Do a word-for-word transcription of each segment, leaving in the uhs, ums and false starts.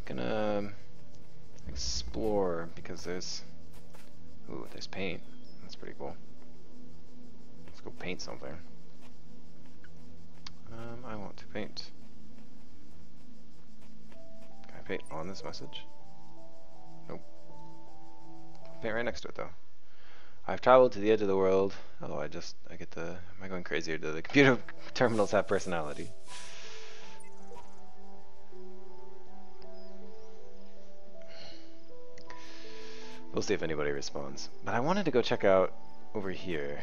gonna explore because there's ooh, there's paint. That's pretty cool. Let's go paint something. Um, I want to paint. Can I paint on this message? Nope. Paint right next to it though. I've traveled to the edge of the world. Oh, I just, I get the, am I going crazy or do the computer terminals have personality? We'll see if anybody responds. But I wanted to go check out over here.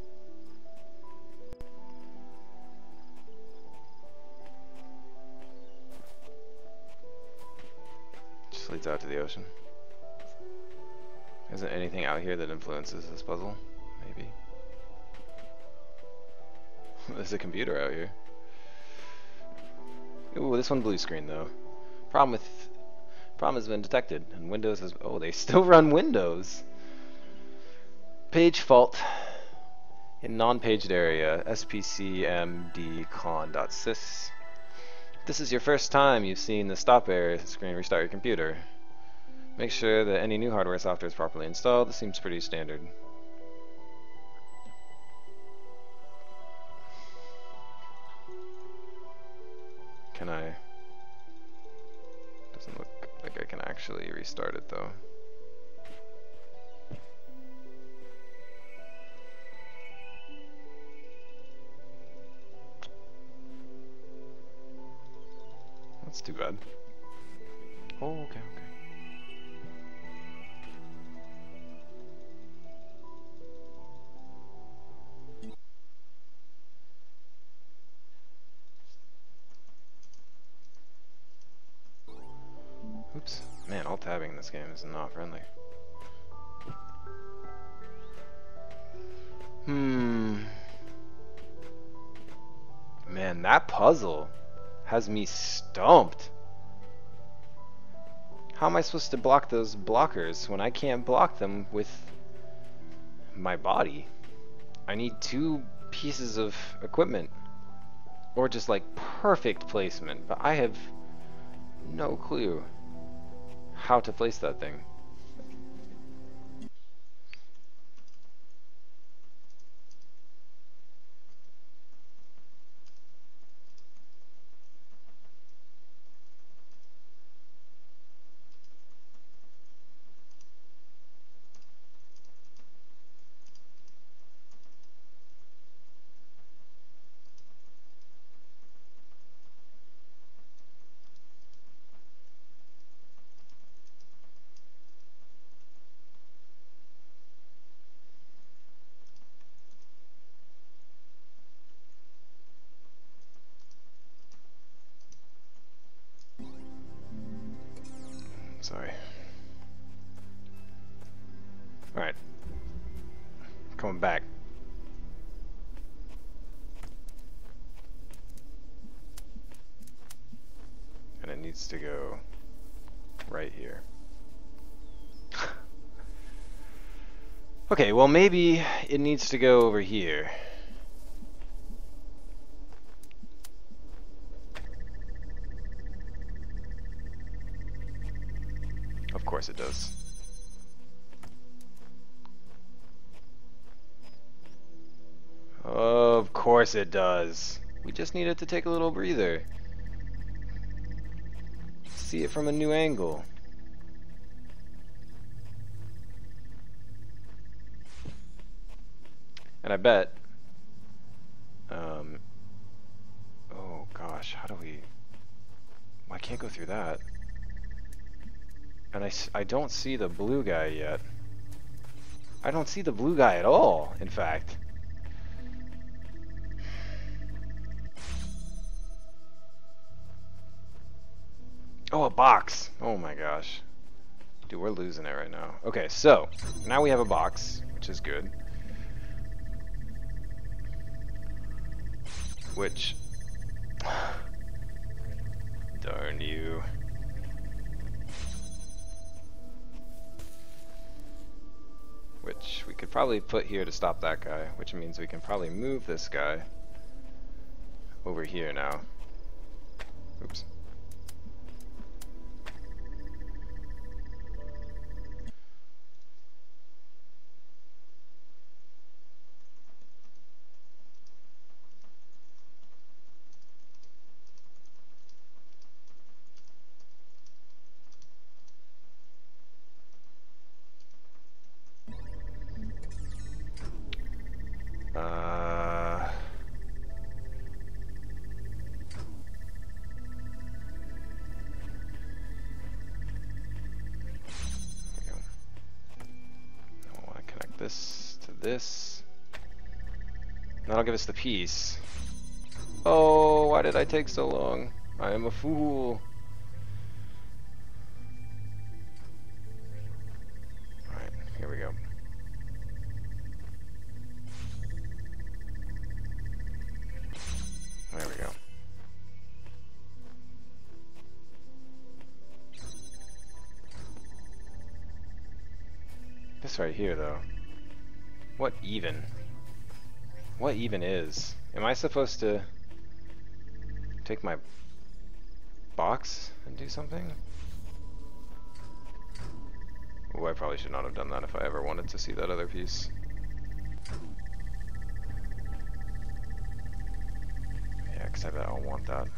Just leads out to the ocean. Isn't anything out here that influences this puzzle? Maybe. There's a computer out here. Ooh, this one blue screen though. Problem with problem has been detected, and Windows has. Oh, they still run Windows. Page fault in non-paged area. S P C M D con.sys. This is your first time you've seen the stop error screen. Restart your computer. Make sure that any new hardware software is properly installed. This seems pretty standard. Can I? Doesn't look like I can actually restart it though. That's too bad. Oh, okay, okay. Oops. Man, alt tabbing in this game is not friendly. Hmm. Man, that puzzle has me stumped. How am I supposed to block those blockers when I can't block them with my body? I need two pieces of equipment. Or just like perfect placement, but I have no clue how to place that thing. Sorry. Alright. Coming back. And it needs to go right here. Okay, well maybe it needs to go over here. Of course it does. Of course it does. We just need it to take a little breather. See it from a new angle. And I bet um oh gosh, how do we I can't go through that. And I, I don't see the blue guy yet. I don't see the blue guy at all, in fact. Oh, a box. Oh my gosh. Dude, we're losing it right now. Okay, so, now we have a box, which is good. Which... Darn you. Which we could probably put here to stop that guy, which means we can probably move this guy over here now. Oops. this to this. That'll give us the piece. Oh, why did I take so long? I am a fool. Alright, here we go. There we go. This right here, though. What even? What even is? Am I supposed to take my box and do something? Oh, I probably should not have done that if I ever wanted to see that other piece. Yeah, because I bet I'll want that.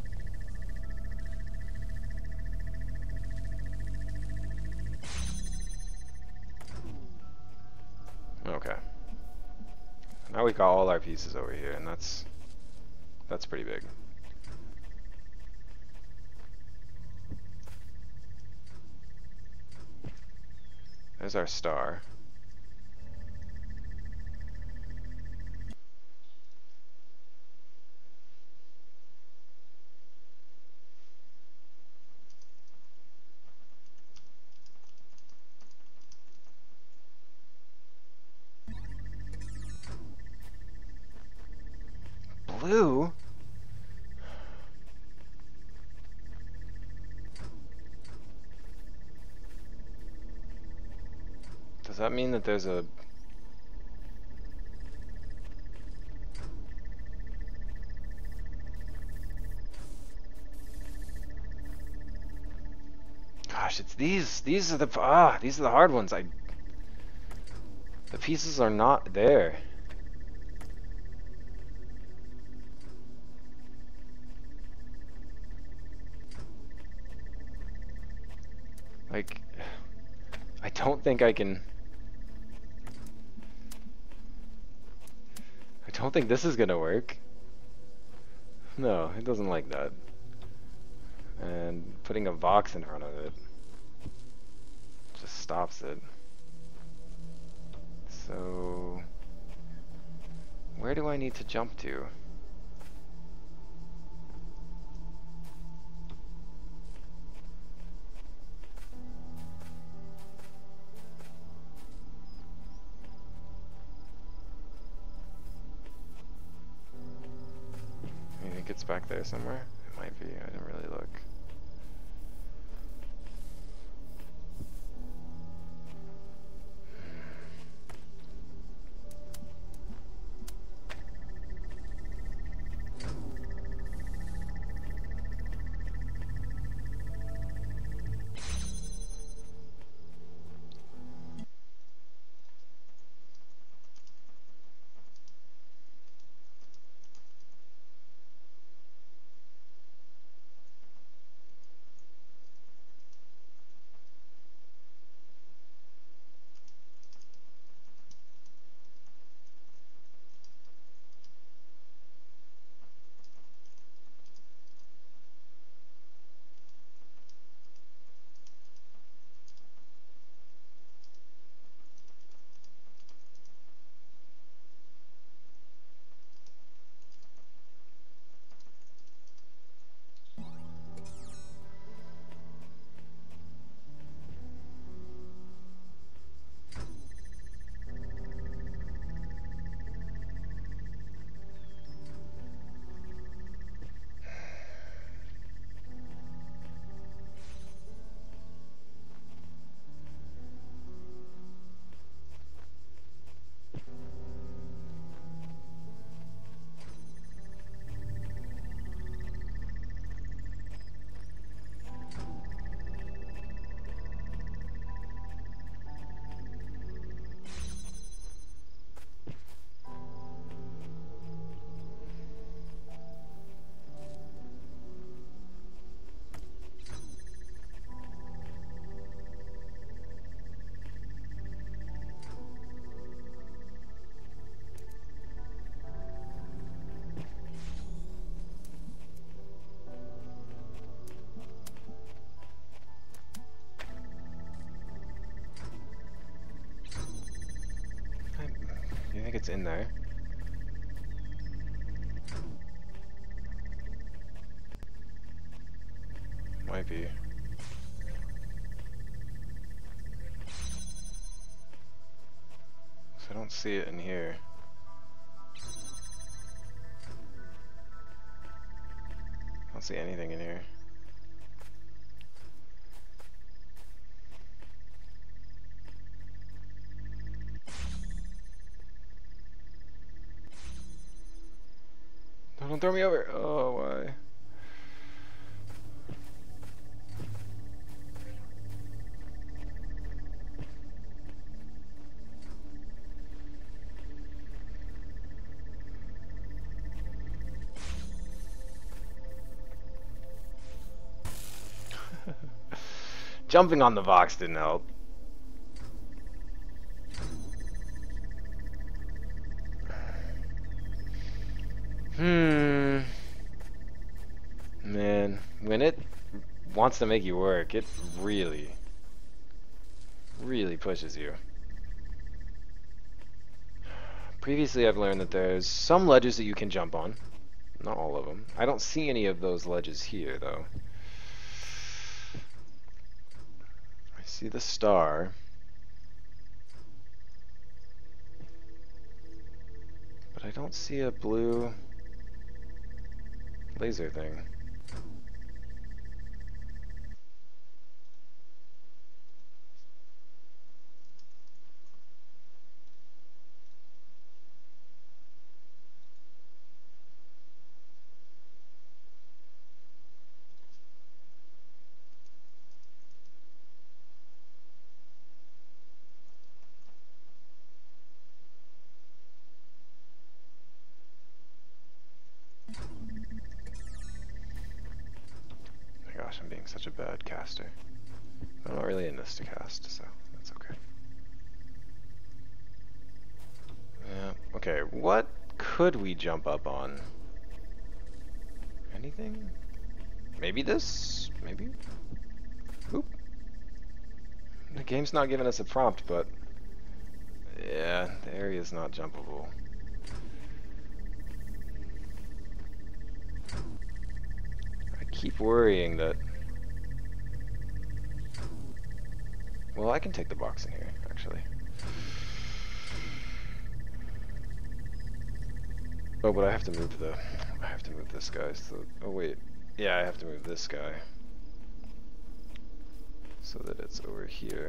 Okay. Now we got all our pieces over here, and that's that's pretty big. There's our star. Blue? Does that mean that there's a... Gosh, it's these. These are the... Ah, these are the hard ones. I... The pieces are not there. Like... I don't think I can... I don't think this is gonna work. No, it doesn't like that. And putting a box in front of it just stops it. So... Where do I need to jump to? You think it's back there somewhere? It might be, I didn't really look. it's in there. Might be. So I don't see it in here. I don't see anything in here. Don't throw me over. Oh, why? Jumping on the box didn't help. Hmm. Man, when it wants to make you work, it really, really pushes you. Previously, I've learned that there's some ledges that you can jump on. Not all of them. I don't see any of those ledges here, though. I see the star. But I don't see a blue laser thing. Gosh, I'm being such a bad caster. I'm not really in this to cast, so that's okay. Yeah, okay, what could we jump up on? Anything? Maybe this? Maybe? Oop. The game's not giving us a prompt, but yeah, the area's not jumpable. Keep worrying that. Well, I can take the box in here, actually. Oh, but I have to move the. I have to move this guy. So, oh wait, yeah, I have to move this guy so that it's over here.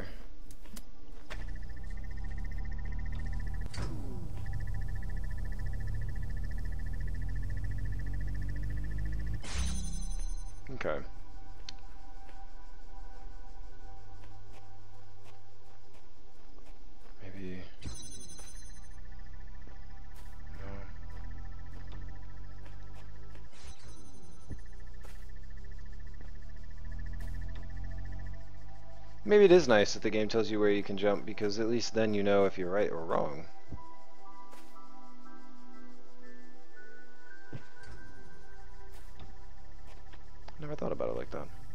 Okay. Maybe. No. Maybe it is nice that the game tells you where you can jump, because at least then you know if you're right or wrong. Never thought about it like that.